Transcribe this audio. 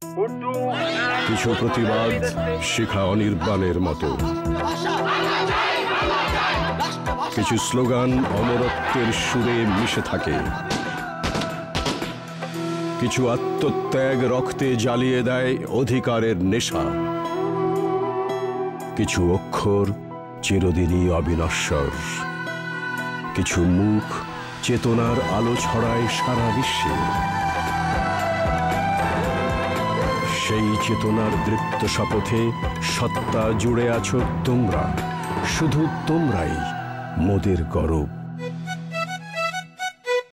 কিছু প্রতিবাদ শিখা অনির্বাণের মতো, কিছু স্লোগান অমরত্বের সুরে মিশে থাকে, কিছু আত্মত্যাগ রক্তে জ্বালিয়ে দেয় অধিকারের নেশা, কিছু অক্ষর চিরদিনই অবিনশ্বর, কিছু মুখ চেতনার আলো ছড়ায় সারা বিশ্বে। সেই চেতনার দৃপ্ত শপথে সত্তা জুড়ে আছো তোমরা, শুধু তোমরাই মোদের গৌরব।